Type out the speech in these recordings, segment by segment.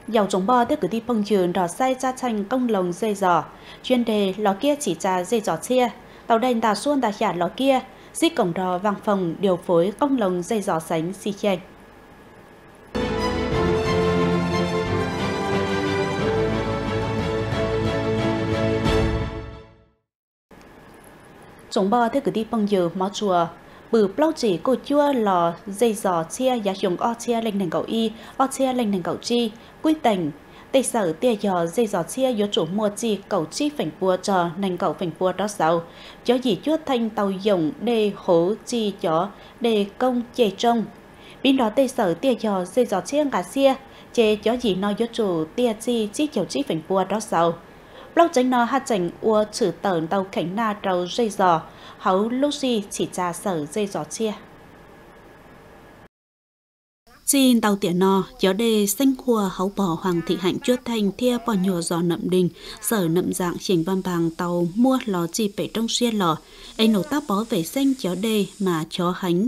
Dầu chống bò tiếp cử đi bông trường đỏ say ra thành công lồng dây giò. Chuyên đề lò kia chỉ ra dây giò chia. Tàu đành đào xuân đà chả lò kia. Di cổng đò vàng phòng điều phối công lồng dây giò sánh xì chênh. Chống bò tiếp cử đi bông dừa mó chùa. Bử plau chỉ cô chua lò dây giò chia giá dùng o chia lên nền cầu y, o chia lên nền cầu chi, quy tình. Tây sở tia giò dây giò chia yếu chủ mua chi cầu chi phảnh bùa trò nền cầu phảnh bùa đó sao. Chó gì chuốt thanh tàu dùng đê hố chi chó đê công chê trông. Bên đó tây sở tia giò dây giò chia ngà xia, chê chó gì nói yếu chủ tia chi chi kiểu chi phảnh bùa đó sao. Lâu tránh nó hát chành ua trừ tờn tàu khánh na trâu dây giò, hấu lúc gì chỉ ra sở dây giò chia. Xin tàu tiện nó, gió đề xanh khua hấu bỏ hoàng thị hạnh chuốt thanh thia bỏ nhùa giò nậm đình, sở nậm dạng chỉnh văn bằng tàu mua lò chi bể trong xuyên lò, ấy nổ táp bó về xanh gió đề mà chó hánh.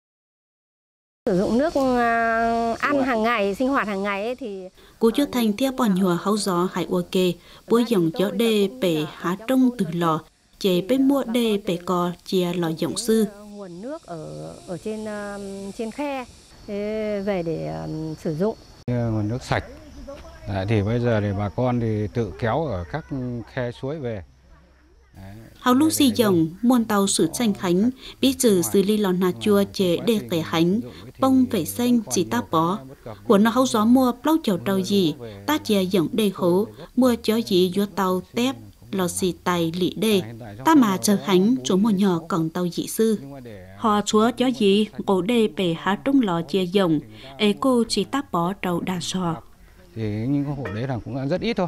Sử dụng nước ăn hàng ngày, sinh hoạt hàng ngày ấy thì cú chuốt thanh thia bỏ nhùa hấu gió hải ua kê, búa dòng gió đề bể há trong từ lò, chế bế mua đề bể cò chia lò dòng sư. Nguồn nước ở trên khe về để sử dụng. Nguồn nước sạch thì bây giờ thì bà con thì tự kéo ở các khe suối về. Hào lúc xì dòng muôn tàu sử tranh khánh biết trừ xử lý lò nà chua chế để kẻ khánh bông vệ xanh chỉ ta bó của nó hấu gió mua plau chầu trâu gì ta chè dòng đề hố mua chó gì vô tàu tép lò xì tài lị đề ta mà chờ khánh chỗ một nhỏ còn tàu dị sư họ chúa chó gì cổ đề bể há trung lò chè dòng ê cô chỉ ta bó trâu đà sò thì những cái hộ đấy là cũng rất ít thôi.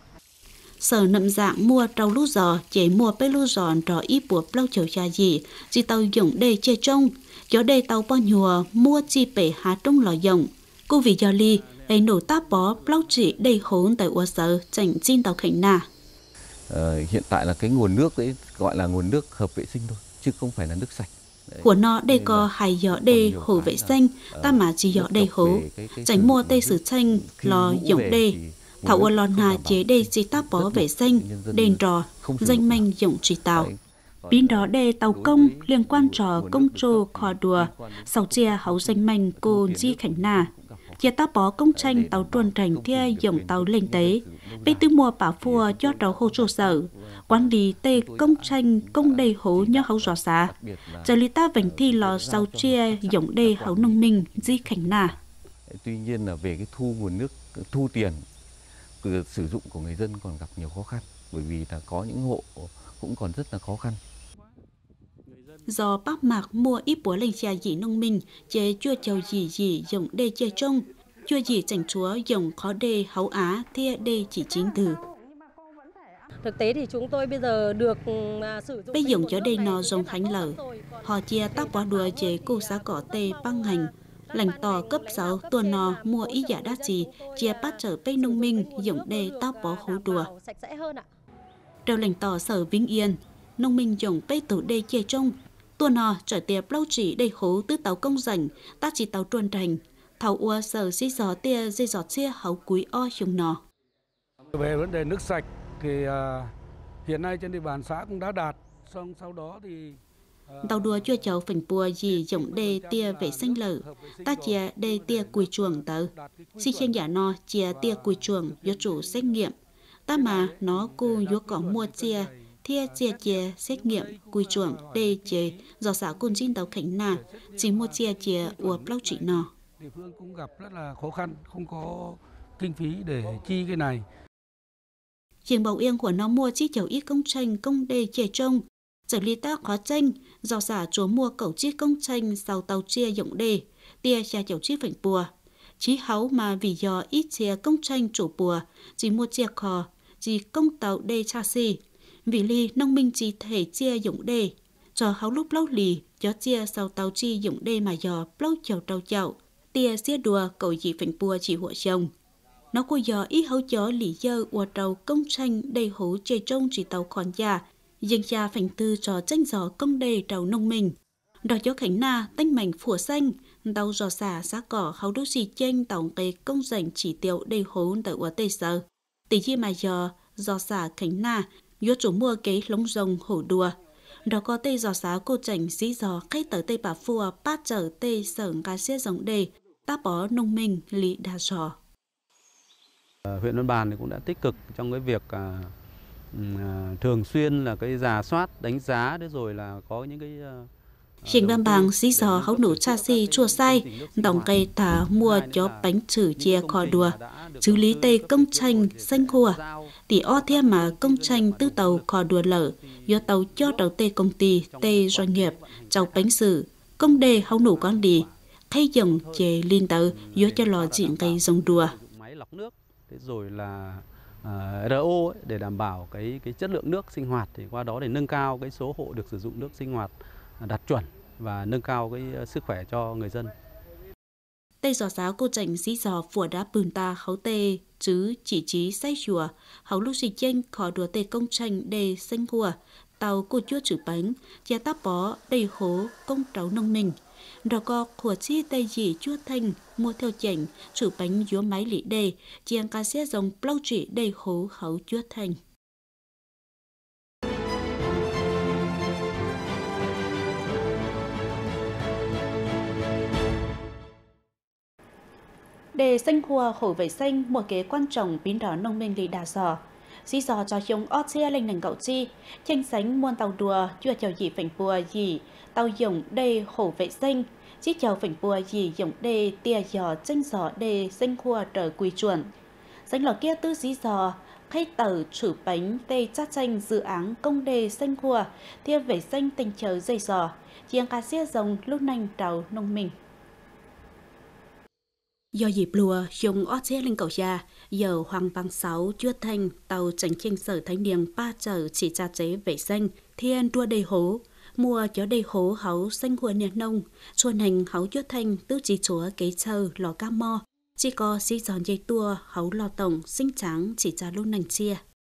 Sở nậm dạng mua trâu lú giò, chế mua bê lú giò trò ít buộc lâu chầu trà gì, chỉ tàu dùng đề chê trông, gió đề tàu bò nhùa, mua chi bể há trong lò dùng. Cô vì giò ly, ấy nổ táp bó lâu chỉ đầy hốn tại ua sở, chảnh xin tàu khảnh nà. Hiện tại là cái nguồn nước ấy gọi là nguồn nước hợp vệ sinh thôi, chứ không phải là nước sạch. Của nó đây có hai giỏ đề hồ vệ sinh, ta mà chỉ giỏ đề hố, chảnh mua tê sử chanh, lò dùng đề. Thảo ua lò nà chế đề chỉ ta bó vệ sinh, đền trò, danh manh dụng trí tàu. Biến đó đề tàu công liên quan trò công trô khò đùa, sau chia hấu danh manh cô di khảnh nà. Chia ta bó công tranh tàu truân trành thia dụng tàu lên tế, bê tư mua bảo phùa cho trò hô trô sở. Quản lý tê công tranh công đề hố nhớ hấu rõ xá. Giờ lý ta vành thi lò sau chia dụng đề hấu nông minh di khảnh nà. Tuy nhiên là về cái thu nguồn nước, thu tiền sử dụng của người dân còn gặp nhiều khó khăn, bởi vì là có những hộ cũng còn rất là khó khăn. Do bác mạc mua ít búa lên xe dị nông minh, chế chua chầu dị dùng đê chê trông, chua dị chảnh chúa dùng khó đê hấu á thia đê chỉ chính từ. Thực tế thì chúng tôi bây giờ được sử dụng bây dùng cho đây nó dùng khánh lở, họ chia tắc bó đùa chế cô xá cỏ tê băng hành. Lành tò cấp 6 tuần nò mua ý giả đắt gì, chia bắt trở bê nông minh dùng đê tóc bó hố đùa. Treo lành tò sở Vĩnh Yên, nông minh dùng bê tổ đê chê trông, tuần nò trở tiệp lâu chỉ đê hố tứ tàu công rảnh, ta chỉ tàu truân thành, thảo ua sở xí gió tia dây giọt chia hấu quý o dùng nò. Về vấn đề nước sạch thì hiện nay trên địa bàn xã cũng đã đạt, xong sau đó thì tàu đùa chua cháu phỉnh bùa gì giống đê tia vệ sinh lở, ta chia đê tia cùi chuồng tớ. Si khen giả no chia tia cùi chuồng do chủ xét nghiệm. Ta mà nó cô yếu có mua chia, chia xét nghiệm cùi chuồng đê chế do xã côn chín tàu khánh nà, chỉ mua chia ua plau trị nò. Địa phương cũng gặp rất là khó khăn, không có kinh phí để chi cái này. Trường Bảo Yên của nó mua chi chầu ít công tranh công đê chè trông. Giờ lý ta khó tranh, do xả chúa mua cẩu chiếc công tranh sau tàu chia dụng đề, tia cha chầu chiếc phảnh bùa. Chí háu mà vì do ít chia công tranh chủ bùa, chỉ mua chia khò, chỉ công tàu đê cha si. Vì ly nông minh chỉ thể chia dụng đề, cho háu lúc lâu lì, cho chia sau tàu chi dụng đề mà dò lâu chầu, tia xia đùa cậu gì phảnh bùa chỉ hộ chồng. Nó cô dò ít hấu chó lì dơ ua trâu công tranh đầy hố chê trông chỉ tàu khòn già, dân cha phành tư trò tranh gió công đề trầu nông mình. Đó cho khánh na tanh mảnh phủa xanh, tàu dò xả xã cỏ hầu đúc xì chênh tổng cái công dành chỉ tiêu đầy hố tại ở tây sở. Tỷ chi mà giờ dò xả cánh na, yếu chủ mua cái lông rồng hổ đùa. Đó có tây dò xá cô chảnh xí dò khách tới tây bà phùa bát trở tây sở cá xe giống đề, ta bó nông minh lý đa sò. Huyện Văn Bàn thì cũng đã tích cực trong cái việc thường xuyên là cái rà soát, đánh giá, đấy rồi là có những cái Hiện Văn Bằng xí dò hấu nổ cha xì chua say, đồng cây thả mua cho bánh chử chia kho đùa, xử lý tây công tranh xanh khua. Tỷ o thêm mà công tranh tư tàu kho đùa lở, do tàu cho đầu tây công ty, tây doanh nghiệp, cháu bánh sử, công đề hấu nổ con đi, thay dòng chè liên tàu, do cho lò chuyện cây giống đùa. Máy lọc nước, thế rồi là RO để đảm bảo cái chất lượng nước sinh hoạt, thì qua đó để nâng cao cái số hộ được sử dụng nước sinh hoạt đạt chuẩn và nâng cao cái sức khỏe cho người dân. Tây giò giáo cô chảnh xí giò phủa đá bùn ta khấu tê chứ chỉ trí say chùa hấu lúc xì chênh khó đùa tê công tranh đề xanh hùa tàu cô chúa chữ bánh chia táp bó đầy hố công trấu nông mình. Đó có khủa chi tây dì chúa thanh mua theo chảnh chữ bánh dúa máy lị đề chiang ca xe dòng plau trị đầy hố khấu chúa thanh. Để xanh hùa hổ vệ xanh một kế quan trọng biến đó nông minh lý đà sò. Dì dò cho chúng ót xe lên nành cậu chi, tranh sánh muôn tàu đùa chưa chào gì phảnh bùa gì, tàu dòng đê hổ vệ xanh, chỉ chào phảnh bùa gì dòng đê tia giò tranh giò đê xanh hùa trở quy chuẩn. Sánh lò kia tư dì dò, khách tàu chử bánh tê chát tranh dự án công đê xanh hùa, tia vệ xanh tình chờ dây giò, chiang cá xe dòng lúc nành trào nông minh. Do dịp lùa, dùng ót xe lên cầu già, giờ Hoàng Văn Sáu chúa thanh tàu tránh tranh sở thái niềng ba trở chỉ tra chế vệ xanh, thiên đua đầy hố, mua cho đầy hố hấu xanh hùa nhiệt nông, chuồn hành hấu chúa thanh tứ chỉ chúa kế chờ lò ca mo, chỉ có xí giòn dây tua hấu lò tổng xinh trắng chỉ tra lúc nành chia.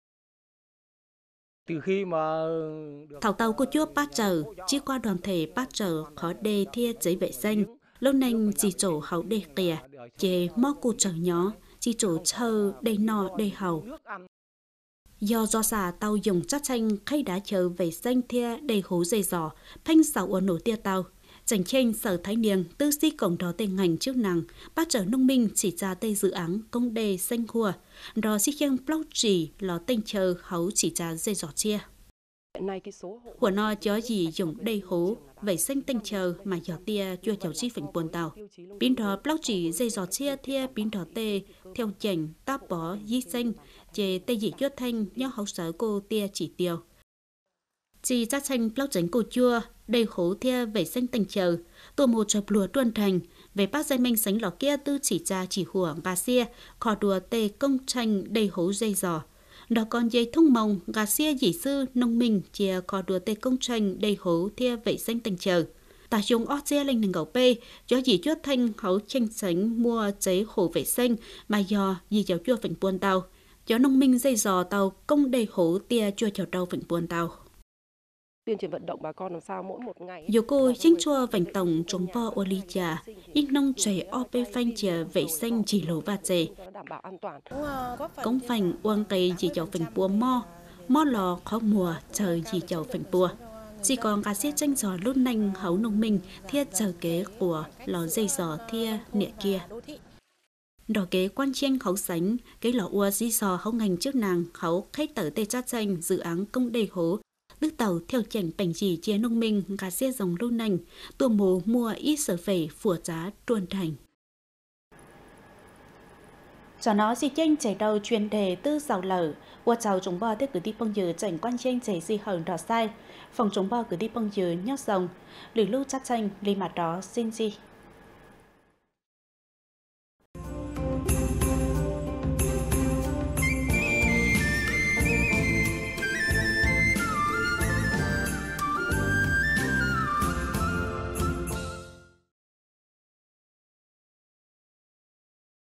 Từ khi mà thảo tàu của chúa ba trở, chỉ qua đoàn thể ba trở khó đề thia giấy vệ xanh. Lâu nay chỉ chỗ hậu đề kìa, chế mò cụ trở nhỏ, chỉ chỗ chờ đầy nọ đầy hậu. Do xả tàu dùng chắc chanh khay đá chờ về xanh thia đầy hố dây giò, phanh xảo ở nổ tia tàu. Chẳng trên sở thái niềng tư si cổng đó tên ngành chức năng, bác trở nông minh chỉ ra tây dự án công đề xanh hùa, đó si khen plau chỉ lò tên chờ hấu chỉ ra dây giò chia. Của nó cho gì dùng đầy hố, vậy xanh tinh chờ mà giọt tia chưa cháu chi phỉnh buồn tàu. Biến đó plau chỉ dây giọt chia thia biến đó tê, theo chảnh, táp bó, dí xanh, chê tê dị chốt thanh, nhau hậu sở cô tia chỉ tiêu. Chỉ chắc xanh plau chảnh cô chua, đầy hố thia vậy xanh tinh chờ, tổ một chọc lùa tuân thành, về bác dây minh sánh lọ kia tư chỉ ra chỉ hùa gà xia, khó đùa tê công tranh đầy hố dây giò. Đó còn dây thông mông, gà xia dĩ sư, nông minh, chia khó đùa tê công tranh đầy hố thia vệ xanh tình chờ. Tà dùng ót xe lên nền gạo bê, cho dĩ chuốt thanh hấu tranh sánh mua giấy hổ vệ xanh, mà do dì cháu chua vĩnh buôn tàu. Cho nông minh dây giò tàu công đầy hố tia chua cháu trâu vĩnh buôn tàu. Tuyên truyền vận động bà con làm sao mỗi một ngày. Dù cô chính chua vành tổng trống vo ô ly trà, ít nông trẻ o bê phanh chè vệ xanh chỉ lỗ và chè. Cống phành uang cây dì cháu phành bùa mo lò khó mùa chờ dì cháu phành bùa. Chỉ còn cá xếp tranh giò lúc nành hấu nông minh thiết chờ kế của lò dây giò thia nịa kia. Đỏ kế quan chiên khấu sánh, cái lò ua dì giò hấu ngành trước nàng hấu khách tở tê chát tranh dự án công đầy hố. Đức tàu theo chảnh bành chỉ chia nông minh gà xe dòng lâu nành, tùa mồ mua ít sở về phùa giá truân thành. Cho nó gì chênh chảy đầu chuyên đề tư giàu lở, ua chào chúng bò tiếp cử đi bông dừa chảnh quan chênh chảy gì hờn đỏ sai, phòng chúng bò cử đi bông dừa nhóc rồng, lử lưu chắc chanh, lì mặt đó xin gì.